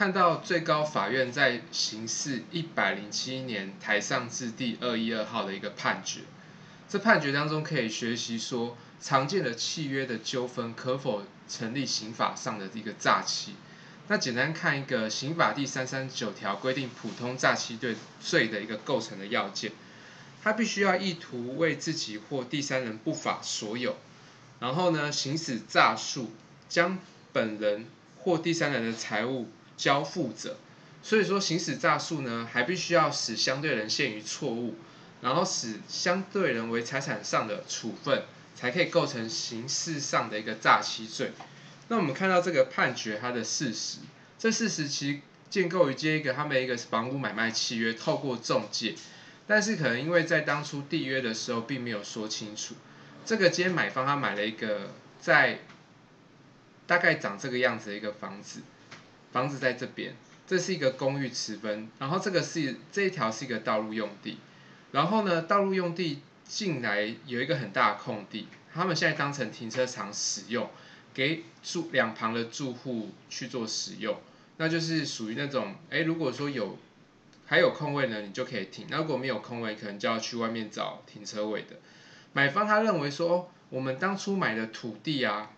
看到最高法院在刑事107年台上字第212号的一个判决，这判决当中可以学习说，常见的契约的纠纷可否成立刑法上的一个诈欺。那简单看一个刑法第339条规定普通诈欺罪的一个构成的要件，它必须要意图为自己或第三人不法所有，然后呢行使诈术，将本人或第三人的财物交付者。所以说行使诈术呢，还必须要使相对人陷于错误，然后使相对人为财产上的处分，才可以构成刑事上的一个诈欺罪。那我们看到这个判决它的事实，这事实其实建构于他们一个房屋买卖契约透过中介，但是可能因为在当初缔约的时候并没有说清楚，这个今天买方他买了一个在大概长这个样子的一个房子，房子在这边，这是一个公寓持分，然后这一条是一个道路用地，然后呢道路用地进来有一个很大的空地，他们现在当成停车场使用，给两旁的住户去做使用，那就是属于那种，如果说还有空位呢，你就可以停；那如果没有空位，可能就要去外面找停车位的。买方他认为说，我们当初买的土地啊，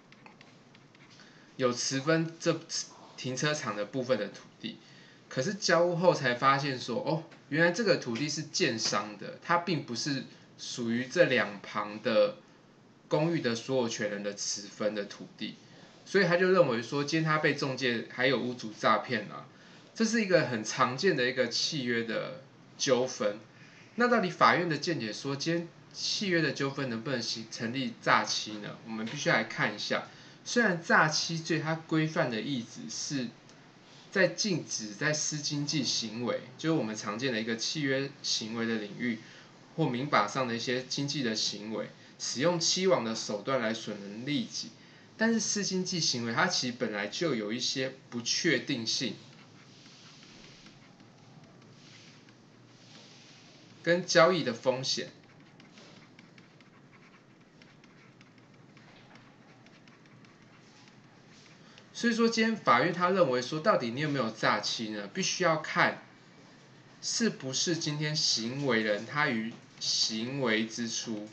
有持分这停车场的部分的土地，可是交屋后才发现说，原来这个土地是建商的，它并不是属于这两旁的公寓的所有权人的持分的土地，所以他就认为说，今天他被仲介还有屋主诈骗啊，这是一个很常见的一个契约的纠纷。那到底法院的见解说，今天契约的纠纷能不能成立诈欺呢？我们必须来看一下。虽然诈欺罪它规范的意旨是在禁止在私经济行为，就是我们常见的一个契约行为的领域，或民法上的一些经济的行为，使用欺罔的手段来损人利己。但是私经济行为它其实本来就有一些不确定性，跟交易的风险。所以说，今天法院他认为说，到底你有没有诈欺呢？必须要看是不是今天行为人他于行为之初，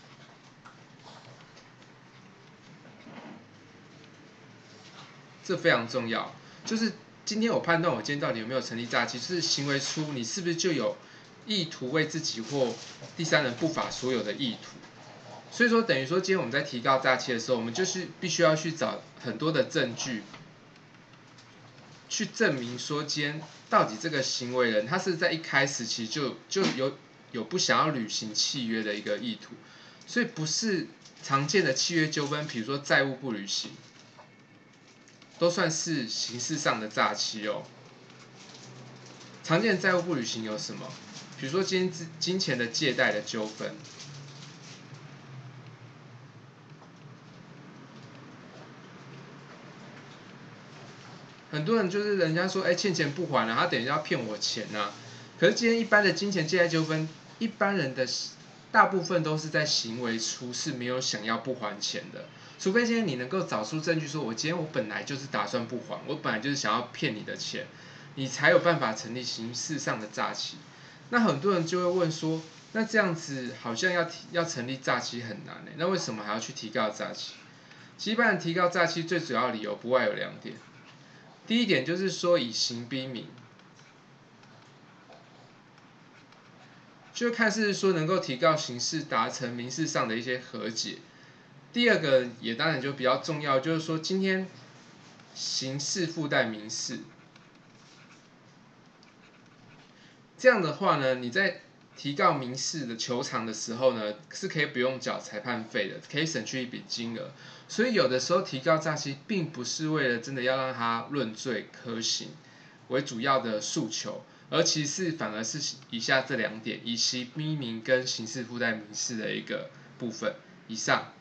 这非常重要。就是今天我判断我今天到底有没有成立诈欺，就是行为初你是不是就有意图为自己或第三人不法所有的意图。所以说，等于说，今天我们在提告诈欺的时候，我们就是必须要去找很多的证据，去证明说，今天到底这个行为人他是在一开始其实就有不想要履行契约的一个意图，所以不是常见的契约纠纷，比如说债务不履行，都算是刑事上的诈欺哦。常见的债务不履行有什么？比如说今天金钱的借贷的纠纷。很多人就是人家说，欠钱不还了，他等于要骗我钱啊。可是今天一般的金钱借贷纠纷，一般人的大部分都是在行为初是没有想要不还钱的，除非今天你能够找出证据说，我今天我本来就是打算不还，我本来就是想要骗你的钱，你才有办法成立刑事上的诈欺。那很多人就会问说，那这样子好像要成立诈欺很难那为什么还要去提告诈欺？其实一般人提告诈欺最主要的理由不外有2点。第一点就是说以刑逼民，就看是说能够提告刑事达成民事上的一些和解。第二个也当然就比较重要，就是说今天刑事附带民事，这样的话呢，你在提告民事的求偿的时候呢，是可以不用缴裁判费的，可以省去一笔金额。所以有的时候提告诈欺，并不是为了真的要让他论罪科刑为主要的诉求，而其实反而是以下这2点，以刑逼民跟刑事附带民事的一个部分。以上。